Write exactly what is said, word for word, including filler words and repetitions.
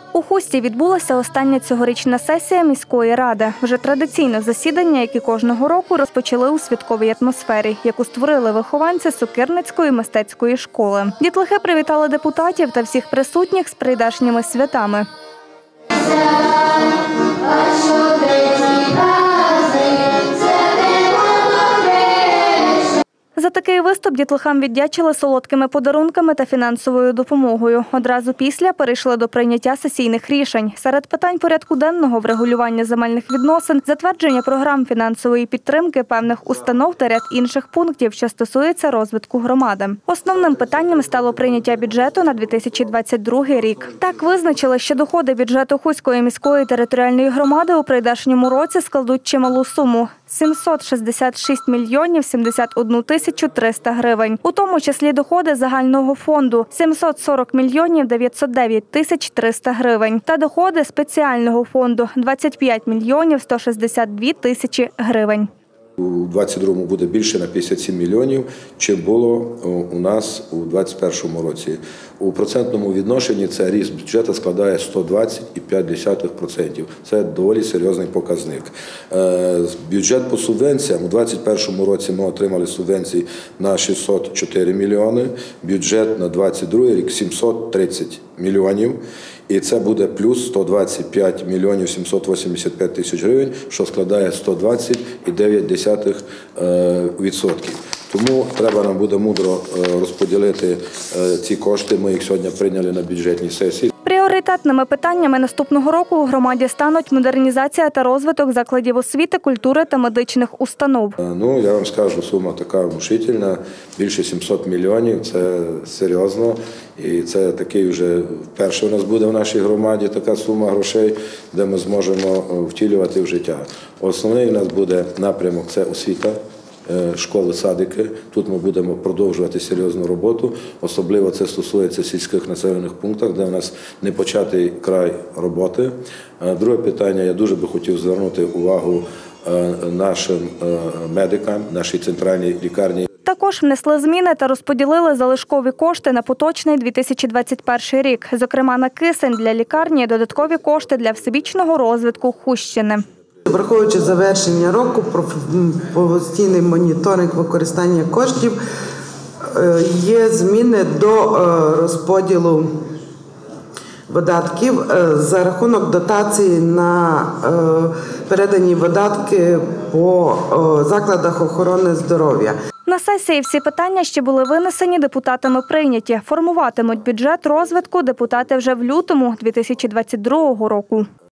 У Хусті відбулася остання цьогорічна сесія міської ради. Вже традиційне засідання, як і кожного року, розпочали у святковій атмосфері, яку створили вихованці Сокирницької мистецької школи. Дітлахи привітали депутатів та всіх присутніх з прийдешніми святами. За такий виступ дітлахам віддячили солодкими подарунками та фінансовою допомогою. Одразу після перейшли до прийняття сесійних рішень. Серед питань порядку денного – врегулювання земельних відносин, затвердження програм фінансової підтримки певних установ та ряд інших пунктів, що стосуються розвитку громади. Основним питанням стало прийняття бюджету на дві тисячі двадцять другий рік. Так визначили, що доходи бюджету Хуської міської територіальної громади у прийдешньому році складуть чималу суму – сімсот шістдесят шість мільйонів сімдесят одну тисячу триста гривень. У тому числі доходи загального фонду – сімсот сорок мільйонів дев'ятсот дев'ять тисяч триста гривень. Та доходи спеціального фонду – двадцять п'ять мільйонів сто шістдесят дві тисячі гривень. У двадцять другому буде більше на п'ятдесят сім мільйонів, чим було у нас у двадцять першому році. У процентному відношенні це ріст бюджету складає сто двадцять і п'ять десятих відсотка. Це доволі серйозний показник. Бюджет по субвенціям у двадцять першому році ми отримали субвенції на шістсот чотири мільйони, бюджет на двадцять другий рік – сімсот тридцять мільйонів. І це буде плюс сто двадцять п'ять мільйонів сімсот вісімдесят п'ять тисяч гривень, що складає сто двадцять і дев'ять десятих відсотка. Тому треба нам буде мудро розподілити ці кошти. Ми їх сьогодні прийняли на бюджетній сесії. Пріоритетними питаннями наступного року у громаді стануть модернізація та розвиток закладів освіти, культури та медичних установ. Ну, я вам скажу, сума така внушительна, більше сімсот мільйонів, це серйозно. І це такий вже вперше у нас буде в нашій громаді така сума грошей, де ми зможемо втілювати в життя. Основний у нас буде напрямок – це освіта. Школи, садики. Тут ми будемо продовжувати серйозну роботу. Особливо це стосується сільських населених пунктів, де у нас не початий край роботи. Друге питання, я дуже би хотів звернути увагу нашим медикам, нашій центральній лікарні. Також внесли зміни та розподілили залишкові кошти на поточний дві тисячі двадцять перший рік. Зокрема, на кисень для лікарні, додаткові кошти для всебічного розвитку Хустщини. Враховуючи завершення року, постійний моніторинг використання коштів, є зміни до розподілу видатків за рахунок дотації на передані видатки по закладах охорони здоров'я. На сесії всі питання, що були винесені, депутатами прийняті. Формуватимуть бюджет розвитку депутати вже в лютому дві тисячі двадцять другого року.